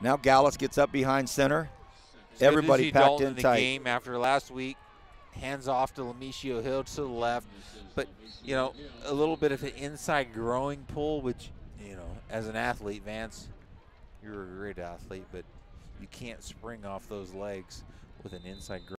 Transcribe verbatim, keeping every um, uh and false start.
Now Gallus gets up behind center. It's good to Everybody see packed Dalton in in the tight. game after last week. Hands off to Lemishio Hill to the left. But, you know, a little bit of an inside growing pull, which, you know, as an athlete, Vance, you're a great athlete, but you can't spring off those legs with an inside growing